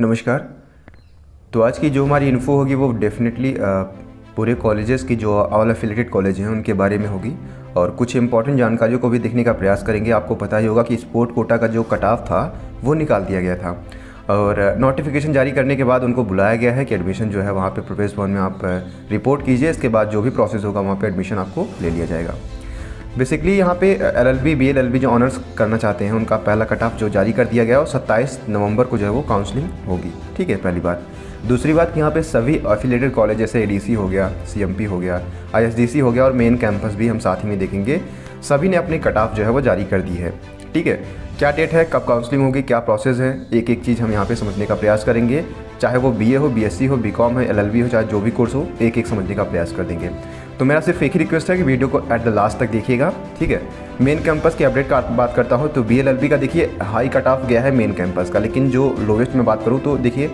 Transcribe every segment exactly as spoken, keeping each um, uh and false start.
नमस्कार। तो आज की जो हमारी इन्फो होगी वो डेफिनेटली पूरे कॉलेजेस की जो ऑल एफिलेटेड कॉलेज हैं उनके बारे में होगी और कुछ इंपॉर्टेंट जानकारियों को भी देखने का प्रयास करेंगे। आपको पता ही होगा कि स्पोर्ट कोटा का जो कट ऑफ था वो निकाल दिया गया था और नोटिफिकेशन जारी करने के बाद उनको बुलाया गया है कि एडमिशन जो है वहाँ पे प्रवेश भवन में आप रिपोर्ट कीजिए। इसके बाद जो भी प्रोसेस होगा वहाँ पे एडमिशन आपको ले लिया जाएगा। बेसिकली यहाँ पे L L B B L L B जो ऑनर्स करना चाहते हैं उनका पहला कट ऑफ जो जारी कर दिया गया और सत्ताईस नवंबर को जो है वो काउंसलिंग होगी। ठीक है, पहली बात। दूसरी बात कि यहाँ पे सभी एफिलिएटेड कॉलेज जैसे ए डी सी हो गया, सी एम पी हो गया, आई एस डी सी हो गया और मेन कैंपस भी हम साथ ही में देखेंगे, सभी ने अपनी कट ऑफ जो है वो जारी कर दी है। ठीक है, क्या डेट है, कब काउंसलिंग होगी, क्या प्रोसेस है, एक एक चीज़ हम यहाँ पे समझने का प्रयास करेंगे। चाहे वो बी ए हो, बी एस सी हो, बी कॉम है, एल एल बी हो, चाहे जो भी कोर्स हो, एक एक समझने का प्रयास कर देंगे। तो मेरा सिर्फ एक ही रिक्वेस्ट है कि वीडियो को एट द लास्ट तक देखिएगा। ठीक है, मेन कैंपस के अपडेट का बात करता हूँ तो बी एल एल बी का देखिए हाई कट ऑफ गया है मेन कैंपस का, लेकिन जो लोवेस्ट में बात करूँ तो देखिए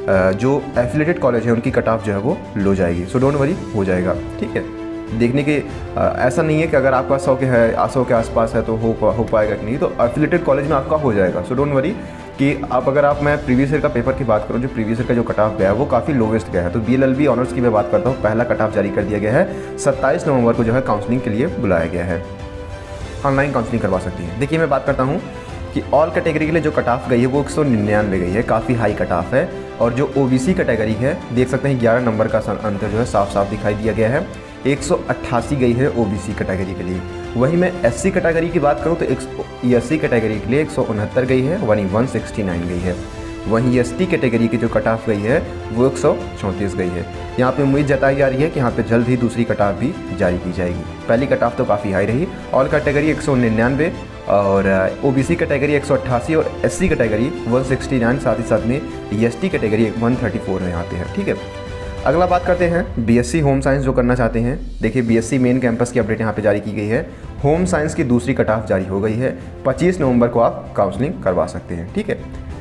जो एफिलिएटेड कॉलेज है उनकी कट ऑफ जो है वो लो जाएगी। सो डोंट वरी, हो जाएगा। ठीक है, देखने के ऐसा नहीं है कि अगर आपका सौ के है सौ के आसपास है तो हो हो पाएगा कि नहीं, तो एफिलिएटेड कॉलेज में आपका हो जाएगा। सो डोंट वरी कि आप अगर आप मैं प्रीवियस ईयर का पेपर की बात करूं, जो प्रीवियस ईयर का जो कट ऑफ गया है वो काफ़ी लोवेस्ट गया है। तो B L L B honours की मैं बात करता हूं, पहला कट ऑफ जारी कर दिया गया है। सत्ताईस नवंबर को जो है काउंसलिंग के लिए बुलाया गया है। ऑनलाइन काउंसलिंग करवा सकती है। देखिए मैं बात करता हूँ कि ऑल कैटेगरी के लिए जो कट ऑफ गई है वो एक सौ निन्यानवे गई है, काफ़ी हाई कट ऑफ है। और जो ओ बी सी कैटेगरी है देख सकते हैं ग्यारह नंबर का अंतर जो है साफ साफ दिखाई दिया गया है। एक सौ अट्ठासी गई है ओ बी सी कैटेगरी के लिए। वहीं मैं एस सी कैटेगरी की बात करूं तो एस सी कैटेगरी के लिए एक सौ उनहत्तर गई है, वहीं वन सिक्सटी नाइन गई है। वहीं एस टी कैटेगरी की जो कट ऑफ गई है वो एक सौ चौंतीस गई है। यहाँ पे उम्मीद जताई जा रही है कि यहाँ पे जल्द ही दूसरी कट ऑफ भी जारी की जाएगी। पहली कट ऑफ तो काफ़ी हाई रही। ऑल कैटेगरी एक सौ निन्यानवे और ओ बी सी कैटेगरी एक सौ अट्ठासी और S C category one sixty nine, साथ ही साथ में S T category one thirty four में यहाँ पे है। ठीक है, अगला बात करते हैं B S C home science जो करना चाहते हैं। देखिए B S C main campus की अपडेट यहाँ पे जारी की गई है। होम साइंस की दूसरी कट ऑफ जारी हो गई है। पच्चीस नवंबर को आप काउंसलिंग करवा सकते हैं। ठीक है,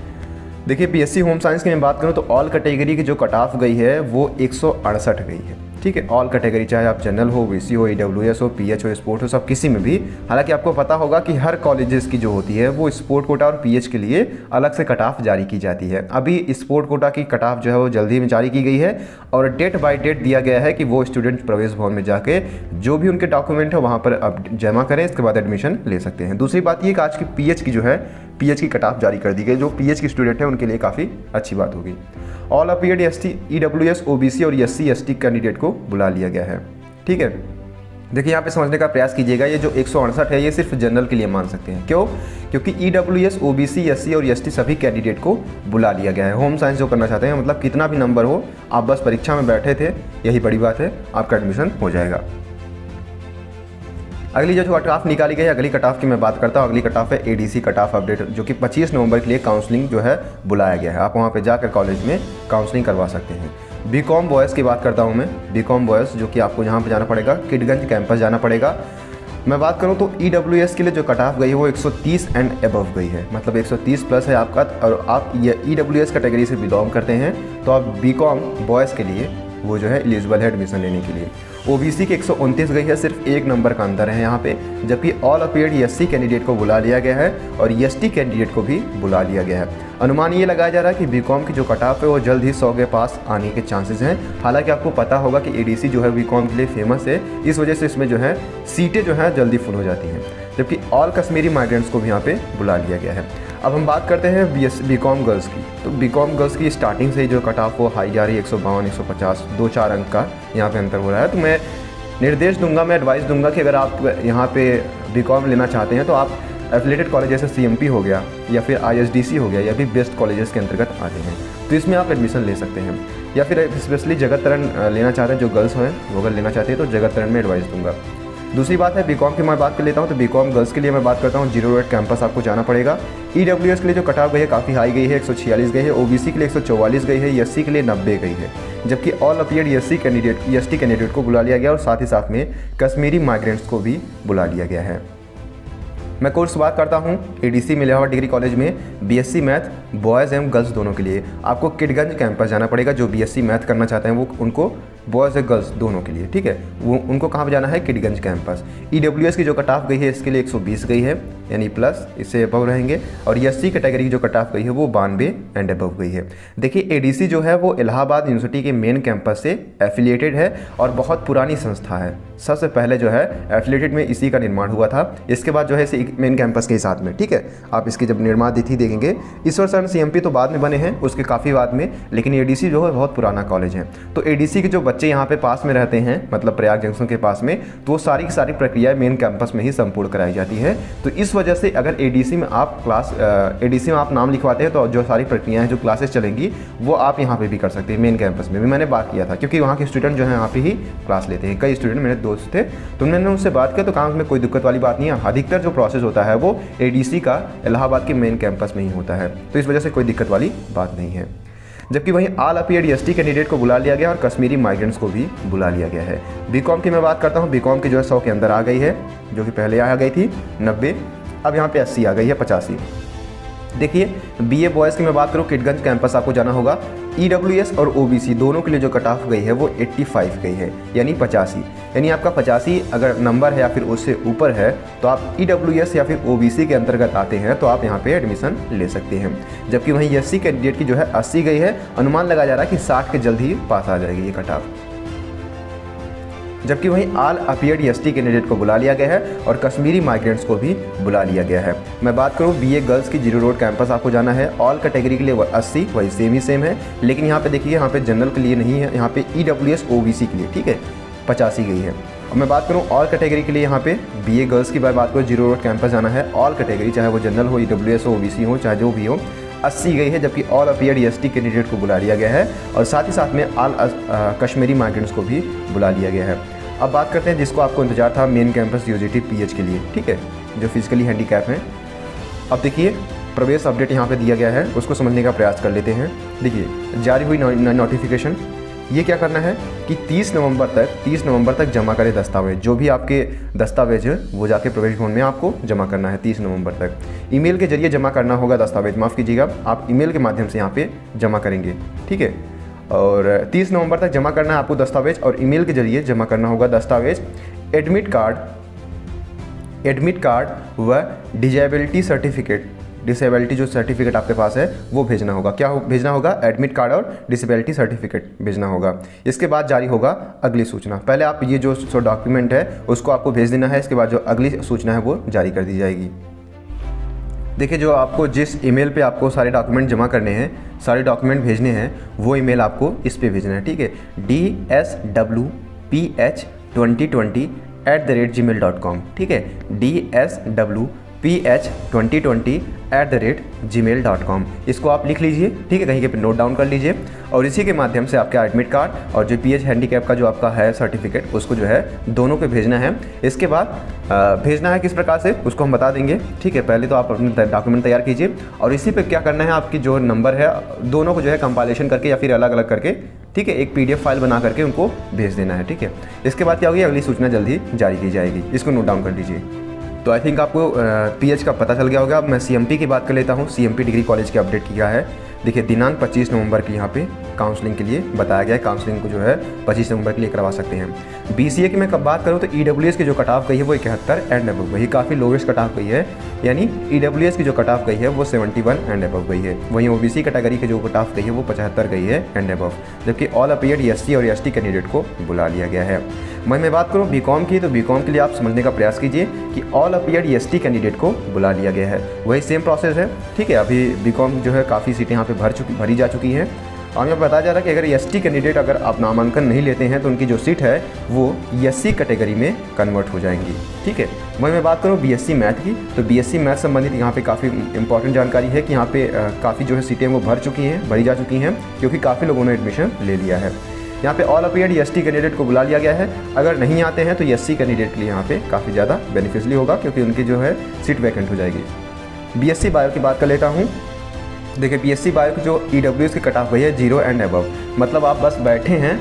देखिए B S C home science की मैं बात करूँ तो ऑल कैटेगरी की जो कट ऑफ गई है वो एक सौ अड़सठ गई है। ठीक है, ऑल कैटेगरी चाहे आप जनरल हो, वी सी हो, ई डब्ल्यू एस हो, पी एच हो, स्पोर्ट हो, सब किसी में भी। हालांकि आपको पता होगा कि हर कॉलेजेस की जो होती है वो स्पोर्ट कोटा और पी एच के लिए अलग से कट ऑफ जारी की जाती है। अभी स्पोर्ट कोटा की कट ऑफ जो है वो जल्दी में जारी की गई है और डेट बाय डेट दिया गया है कि वो स्टूडेंट प्रवेश भवन में जाके जो भी उनके डॉक्यूमेंट है वहाँ पर अब जमा करें, इसके बाद एडमिशन ले सकते हैं। दूसरी बात ये कि आज की पी एच की जो है पी एच की कट ऑफ जारी कर दी गई। जो पी एच की स्टूडेंट है उनके लिए काफ़ी अच्छी बात होगी। All appeared S T, E W S, O B C और S C S T candidate को बुला लिया गया है। ठीक है, देखिए यहाँ पे समझने का प्रयास कीजिएगा, ये जो एक सौ अड़सठ है ये सिर्फ जनरल के लिए मान सकते हैं। क्यों? क्योंकि E W S, O B C, S C और एस टी सभी कैंडिडेट को बुला लिया गया है। होम साइंस जो करना चाहते हैं, मतलब कितना भी नंबर हो, आप बस परीक्षा में बैठे थे, यही बड़ी बात है, आपका एडमिशन हो जाएगा। अगली जो कट ऑफ निकाली गई है, अगली कट ऑफ की मैं बात करता हूँ। अगली कट ऑफ है A D C cut off update, जो कि पच्चीस नवंबर के लिए काउंसलिंग जो है बुलाया गया है। आप वहाँ पे जाकर कॉलेज में काउंसलिंग करवा सकते हैं। बी कॉम बॉयज़ की बात करता हूँ मैं। बी कॉम बॉयज़ जो कि आपको यहाँ पे जाना पड़ेगा, किडगंज कैंपस जाना पड़ेगा। मैं बात करूँ तो ई डब्ल्यू एस के लिए जो कट ऑफ गई है वो एक सौ तीस एंड अबव गई है, मतलब एक सौ तीस प्लस है आपका, और आप ये ई डब्ल्यू एस कैटेगरी से बिलोंग करते हैं तो आप बी कॉम बॉयज़ के लिए वो जो है एलिजिबल है एडमिशन लेने के लिए। ओ बी सी की एक सौ उनतीस गई है, सिर्फ एक नंबर का अंतर है यहाँ पे। जबकि all appeared S C candidate को बुला लिया गया है और एस टी कैंडिडेट को भी बुला लिया गया है। अनुमान ये लगाया जा रहा है कि बी कॉम की जो कट ऑफ है वो जल्द ही सौ के पास आने के चांसेस हैं। हालांकि आपको पता होगा कि ए डी सी जो है बी कॉम के लिए फेमस है, इस वजह से इसमें जो है सीटें जो हैं जल्दी फुल हो जाती हैं। जबकि ऑल कश्मीरी माइग्रेंट्स को भी यहाँ पे बुला लिया गया है। अब हम बात करते हैं B S B com girls की। तो बी कॉम गर्ल्स की स्टार्टिंग से ही जो कट ऑफ वो हाई जा रही है, एक सौ बावन, एक सौ पचास, दो चार अंक का यहाँ पे अंतर हो रहा है। तो मैं निर्देश दूंगा, मैं एडवाइस दूंगा कि अगर आप यहाँ पे बी कॉम लेना चाहते हैं तो आप एफिलिएटेड कॉलेज जैसे सी एम पी हो गया या फिर आई एस डी सी हो गया, या भी बेस्ट कॉलेजेस के अंतर्गत आते हैं, तो इसमें आप एडमिशन ले सकते हैं। या फिर स्पेशली जगत तरण लेना चाहते हैं जो गर्ल्स हैं, वो अगर लेना चाहते हैं तो जगत तरण में एडवाइस दूंगा। दूसरी बात है बी कॉम की मैं बात कर लेता हूँ। तो बी कॉम गर्ल्स के लिए मैं बात करता हूँ, जीरो एट कैंपस आपको जाना पड़ेगा। ई डब्ल्यू एस के लिए जो कट ऑफ गई है काफ़ी हाई गई है, एक सौ छियालीस गई है। ओ बी सी के लिए एक सौ चौवालीस गई है, एस सी के लिए नब्बे गई है। जबकि all appeared S C candidate S T candidate को बुला लिया गया और साथ ही साथ में कश्मीरी माइग्रेंट्स को भी बुला लिया गया है। मैं कोर्स बात करता हूँ ए डी सी मिलावा डिग्री कॉलेज में B S C math boys एवं गर्ल्स दोनों के लिए आपको किडगंज कैंपस जाना पड़ेगा। जो बी एस सी मैथ करना चाहते हैं वो उनको बॉयज़ और गर्ल्स दोनों के लिए, ठीक है। वो उनको कहाँ पे जाना है, किडगंज कैंपस। ईडब्ल्यूएस की जो कट ऑफ गई है इसके लिए एक सौ बीस गई है, यानी प्लस, इससे अबव रहेंगे। और एससी कैटेगरी की जो कट ऑफ गई है वो बानवे एंड अबव गई है। देखिए एडीसी जो है वो इलाहाबाद यूनिवर्सिटी के मेन कैंपस से एफिलिएटेड है और बहुत पुरानी संस्था है। सबसे पहले जो है एफिलिएटेड में इसी का निर्माण हुआ था, इसके बाद जो है इसी मेन कैंपस के साथ में, ठीक है। आप इसकी जब निर्माण तिथि देखेंगे, ईश्वर सीएमपी तो बाद में बने हैं, उसके काफ़ी बाद में, लेकिन एडीसी जो है बहुत पुराना कॉलेज है। तो एडीसी के जो बच्चे यहाँ पे पास में रहते हैं, मतलब प्रयाग जंक्शन के पास में, तो वो सारी की सारी प्रक्रिया मेन कैंपस में ही संपूर्ण कराई जाती है। तो इस वजह से अगर एडीसी में आप क्लास एडीसी में आप नाम लिखवाते हैं तो जो सारी प्रक्रियाएं जो क्लासेस चलेंगी वो आप यहाँ पे भी कर सकते हैं। मेन कैंपस में भी मैंने बात किया था, क्योंकि वहाँ के स्टूडेंट जो है यहाँ पे ही क्लास लेते हैं। कई स्टूडेंट मेरे दोस्त थे, तो मैंने उनसे बात किया तो कहा उसमें कोई दिक्कत वाली बात नहीं है। अधिकतर जो प्रोसेस होता है वो एडीसी का इलाहाबाद के मेन कैंपस में ही होता है, तो इस वजह से कोई दिक्कत वाली बात नहीं है। जबकि वहीं ऑल अपीयर्ड एसटी कैंडिडेट को बुला लिया गया और कश्मीरी माइग्रेंट्स को भी बुला लिया गया है। बीकॉम की मैं बात करता हूँ, बीकॉम की जो है सौ के अंदर आ गई है, जो कि पहले आ गई थी नब्बे, अब यहाँ पे अस्सी आ गई है, पचासी। देखिए बीए बॉयज़ की मैं बात करूँ, किडगंज कैंपस आपको जाना होगा। ईडब्ल्यूएस और ओबीसी दोनों के लिए जो कट ऑफ गई है वो पचासी गई है, यानी पचासी। यानी आपका पचासी अगर नंबर है या फिर उससे ऊपर है तो आप ईडब्ल्यूएस या फिर ओबीसी के अंतर्गत आते हैं, तो आप यहाँ पे एडमिशन ले सकते हैं। जबकि वहीं एससी कैंडिडेट की जो है अस्सी गई है, अनुमान लगाया जा रहा है कि साठ के जल्द ही पास आ जाएगी ये कट ऑफ। जबकि वहीं ऑल अपीयर्ड एसटी कैंडिडेट को बुला लिया गया है और कश्मीरी माइग्रेंट्स को भी बुला लिया गया है। मैं बात करूं बीए गर्ल्स की, जीरो रोड कैंपस आपको जाना है। ऑल कैटेगरी के लिए वो अस्सी, वही सेम ही सेम है, लेकिन यहाँ पे देखिए यहाँ पे जनरल के लिए नहीं है, यहाँ पे ईडब्ल्यूएस ओबीसी के लिए, ठीक है, पचासी गई है। और मैं बात करूँ ऑल कैटेगरी के लिए, यहाँ पे बीए गर्ल्स की बात करूँ, जीरो रोड कैंपस जाना है। ऑल कैटेगरी, चाहे वो जनरल हो, ईडब्ल्यूएस हो, ओबीसी हो, चाहे जो भी हो, अस्सी गई है। जबकि ऑल अपीयर्ड एसटी कैंडिडेट को बुला लिया गया है और साथ ही साथ में ऑल कश्मीरी माइग्रेंट्स को भी बुला लिया गया है। अब बात करते हैं जिसको आपको इंतजार था, मेन कैंपस यूजीटी पीएच के लिए, ठीक है, जो फिजिकली हैंडीकैप हैं। अब देखिए प्रवेश अपडेट यहाँ पे दिया गया है, उसको समझने का प्रयास कर लेते हैं। देखिए जारी हुई नोटिफिकेशन, ये क्या करना है कि तीस नवंबर तक तीस नवंबर तक जमा करें दस्तावेज। जो भी आपके दस्तावेज है वो जाके प्रवेश भवन में आपको जमा करना है तीस नवंबर तक। ईमेल के जरिए जमा करना होगा दस्तावेज, माफ़ कीजिएगा, आप ईमेल के माध्यम से यहाँ पे जमा करेंगे, ठीक है। और तीस नवंबर तक जमा करना है आपको दस्तावेज और ईमेल के जरिए जमा करना होगा दस्तावेज। एडमिट कार्ड एडमिट कार्ड व डिजेबिलिटी सर्टिफिकेट, डिसेबिलिटी जो सर्टिफिकेट आपके पास है वो भेजना होगा। क्या हो, भेजना होगा एडमिट कार्ड और डिसेबिलिटी सर्टिफिकेट भेजना होगा। इसके बाद जारी होगा अगली सूचना। पहले आप ये जो सो डॉक्यूमेंट है उसको आपको भेज देना है, इसके बाद जो अगली सूचना है वो जारी कर दी जाएगी। देखिए जो आपको जिस ईमेल पे आपको सारे डॉक्यूमेंट जमा करने हैं, सारे डॉक्यूमेंट भेजने हैं, वो ईमेल आपको इस पे भेजना है, ठीक है। D S W P H twenty twenty at the rate gmail dot com, ठीक है। D S W P H twenty twenty at the rate gmail dot com, इसको आप लिख लीजिए, ठीक है, कहीं पे नोट डाउन कर लीजिए। और इसी के माध्यम से आपका एडमिट कार्ड और जो पी एच हैंडीकैप का जो आपका है सर्टिफिकेट, उसको जो है दोनों को भेजना है। इसके बाद भेजना है किस प्रकार से उसको हम बता देंगे, ठीक है। पहले तो आप अपने डॉक्यूमेंट तैयार कीजिए और इसी पे क्या करना है, आपकी जो नंबर है दोनों को जो है कंपाइलेशन करके या फिर अलग अलग करके, ठीक है, एक पीडीएफ फाइल बना करके उनको भेज देना है, ठीक है। इसके बाद क्या होगी, अगली सूचना जल्दी जारी की जाएगी, इसको नोट डाउन कर लीजिए। तो आई थिंक आपको पीएच का पता चल गया होगा। अब मैं सीएमपी की बात कर लेता हूँ। सीएमपी डिग्री कॉलेज की अपडेट किया है। देखिए दिनांक पच्चीस नवंबर की यहाँ पे काउंसलिंग के लिए बताया गया है। काउंसलिंग को जो है पच्चीस नवंबर के लिए करवा सकते हैं। बीसीए की मैं कब बात करूँ तो ईडब्ल्यूएस की जो कट ऑफ गई है वो इकहत्तर एंड अबव गई, काफ़ी लोवेस्ट कट ऑफ गई है, यानी ईडब्ल्यूएस की जो कट ऑफ गई है वो इकहत्तर एंड अबव गई है। वहीं ओबीसी कैटेगरी की जो कट ऑफ गई है वो पचहत्तर गई है एंड अबव। जबकि ऑल अपीयर्ड एससी और एसटी कैंडिडेट को बुला लिया गया है। मैं मैं बात करूँ बीकॉम की, तो बीकॉम के लिए आप समझने का प्रयास कीजिए कि ऑल अपीयर्ड एसटी कैंडिडेट को बुला लिया गया है। वही सेम प्रोसेस है, ठीक है। अभी बीकॉम जो है काफ़ी सीटें यहाँ पे भर चुकी भरी जा चुकी हैं और मैं बताया जा रहा है कि अगर एसटी कैंडिडेट अगर आप नामांकन नहीं लेते हैं तो उनकी जो सीट है वो एससी कैटेगरी में कन्वर्ट हो जाएंगी, ठीक है। वहीं मैं बात करूँ बीएससी मैथ की, तो बीएससी मैथ संबंधित यहाँ पे काफ़ी इंपॉर्टेंट जानकारी है कि यहाँ पे काफ़ी जो है सीटें वो भर चुकी हैं, भरी जा चुकी हैं, क्योंकि काफ़ी लोगों ने एडमिशन ले लिया है। यहाँ पे ऑल अपीयर्ड एसटी कैंडिडेट को बुला लिया गया है। अगर नहीं आते हैं तो एससी कैंडिडेट के लिए यहाँ पे काफ़ी ज़्यादा बेनिफिशियली होगा, क्योंकि उनकी जो है सीट वैकेंट हो जाएगी। बीएससी बायो की बात कर लेता हूँ। देखिए बीएससी बायो की जो ईडब्ल्यूएस की कट ऑफ गई है जीरो एंड अबव, मतलब आप बस बैठे हैं,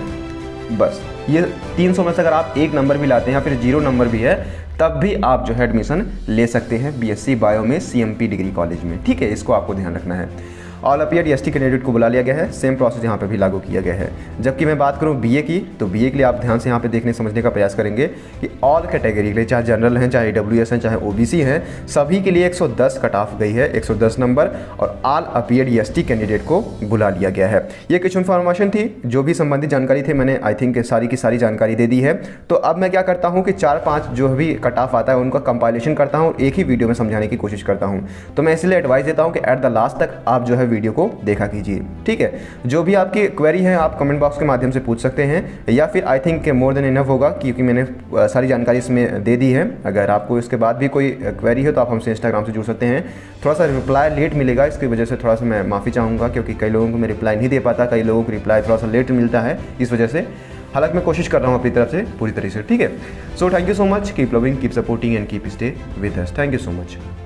बस ये तीन सौ में से अगर आप एक नंबर भी लाते हैं या फिर जीरो नंबर भी है तब भी आप जो है एडमिशन ले सकते हैं बीएससी बायो में सीएमपी डिग्री कॉलेज में, ठीक है। इसको आपको ध्यान रखना है। All appeared S T candidate को बुला लिया गया है। सेम प्रोसेस यहाँ पे भी लागू किया गया है। जबकि मैं बात करूँ बीए की, तो बीए के लिए आप ध्यान से यहाँ पे देखने समझने का प्रयास करेंगे कि ऑल कैटेगरी के लिए, चाहे जनरल हैं, चाहे ईडब्ल्यूएस हैं, चाहे ओबीसी हैं, सभी के लिए एक सौ दस कट ऑफ गई है, एक सौ दस नंबर, और all appeared S T candidate को बुला लिया गया है। ये कुछ इन्फॉर्मेशन थी, जो भी संबंधित जानकारी थे मैंने आई थिंक सारी की सारी जानकारी दे दी है। तो अब मैं क्या करता हूँ कि चार पाँच जो भी कट ऑफ आता है उनका कंपाइलेशन करता हूँ, एक ही वीडियो में समझाने की कोशिश करता हूँ। तो मैं इसलिए एडवाइस देता हूँ कि एट द लास्ट तक आप जो है वीडियो को देखा कीजिए, ठीक है। जो भी आपकी क्वेरी है आप कमेंट बॉक्स के माध्यम से पूछ सकते हैं, या फिर I think more than enough होगा क्योंकि मैंने सारी जानकारी इसमें दे दी है। अगर आपको इसके बाद भी कोई क्वेरी हो तो आप हमसे इंस्टाग्राम से जुड़ सकते हैं। थोड़ा सा रिप्लाई लेट मिलेगा, इसकी वजह से थोड़ा सा मैं माफ़ी चाहूँगा, क्योंकि कई लोगों को मैं रिप्लाई नहीं दे पाता, कई लोगों को रिप्लाई थोड़ा सा लेट मिलता है इस वजह से। हालांकि मैं कोशिश कर रहा हूँ अपनी तरफ से पूरी तरह से, ठीक है। So thank you so much, keep loving, keep supporting and keep stay with us. Thank you so much.